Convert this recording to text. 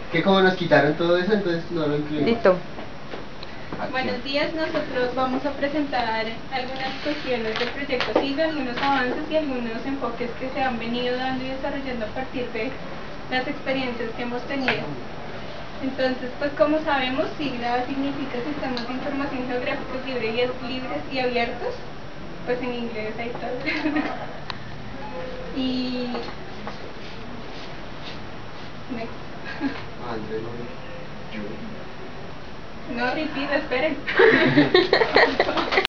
que como nos quitaron todo eso, entonces no lo incluimos. Listo. Buenos días, nosotros vamos a presentar algunas cuestiones del proyecto SIGA, algunos avances y algunos enfoques que se han venido dando y desarrollando a partir de las experiencias que hemos tenido. Entonces, pues como sabemos, SIGA significa Sistemas de Información Geográficos Libres y Abiertos, pues en inglés hay todo. Y... Next. No, repeat, esperen.